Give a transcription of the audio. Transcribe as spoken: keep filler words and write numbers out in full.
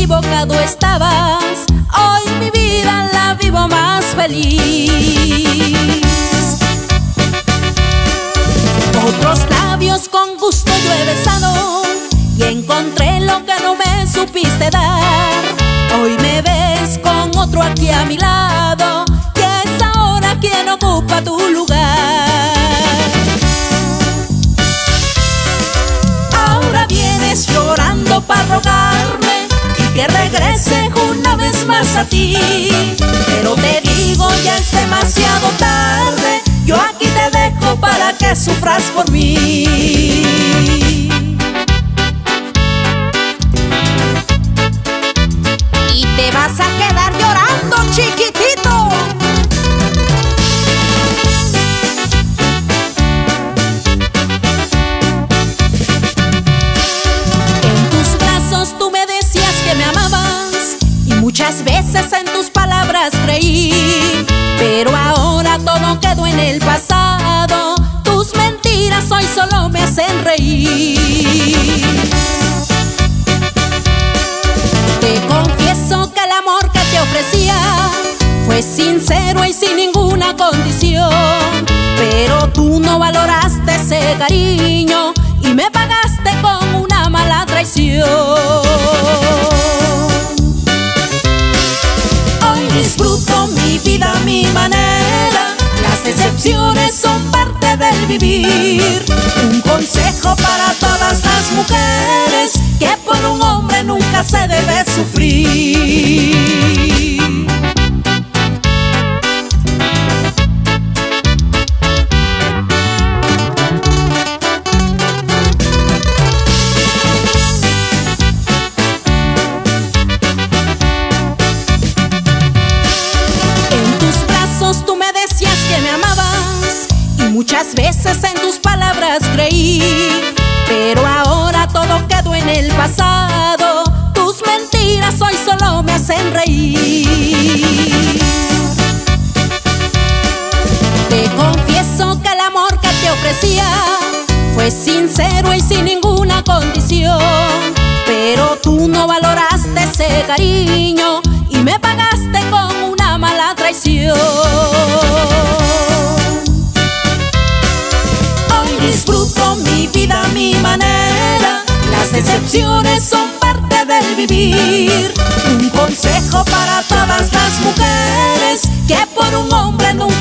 equivocado estabas. Hoy mi vida la vivo más feliz. Otros labios con gusto yo he besado y encontré lo que no me supiste dar. Hoy me ves con otro aquí a mi lado, y es ahora quien ocupa tu lugar. Ahora vienes llorando para rogarme y que regrese una vez más a ti, pero te digo ya es demasiado tarde. Yo aquí te dejo para que sufras por mí. Y te vas a quedar llorando, chiquitito. En tus brazos tú me decías que me amabas y muchas veces en tus palabras creí, pero ahora todo quedó en el pasado. Tus mentiras hoy solo me hacen reír. Te confieso que el amor que te ofrecía fue sincero y sin ninguna condición, pero tú no valoraste ese cariño y me pagaste con una mala traición. Hoy disfruto mi vida a mi manera, las excepciones son parte del vivir. Un consejo para todas las mujeres, que por un hombre nunca se debe sufrir. Tú me decías que me amabas y muchas veces en tus palabras creí, pero ahora todo quedó en el pasado. Tus mentiras hoy solo me hacen reír. Te confieso que el amor que te ofrecía fue sincero y sin ninguna condición, pero tú no valoraste ese cariño y me pagaste con una mala traición. Hoy disfruto mi vida a mi manera, las excepciones son parte del vivir. Un consejo para todas las mujeres, que por un hombre nunca